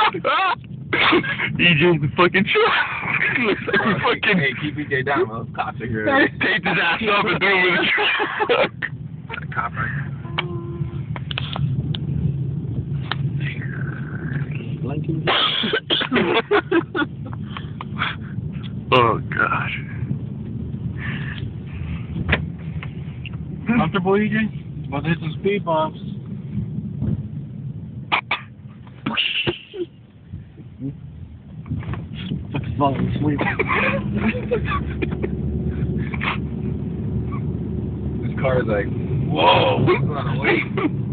EJ's the fucking truck. Looks like he fucking... Hey, keep EJ down, those cops are here. Taped his ass up and threw him in the truck. Got a cop right here. Oh, gosh. Comfortable, EJ? About to hit some speed bumps. Fucking falling asleep. This car is like, whoa, it's on a wait.